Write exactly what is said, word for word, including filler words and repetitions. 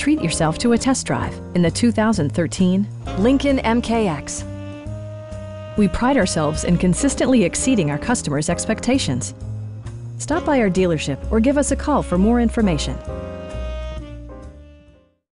treat yourself to a test drive in the two thousand thirteen Lincoln M K X. We pride ourselves in consistently exceeding our customers' expectations. Stop by our dealership or give us a call for more information.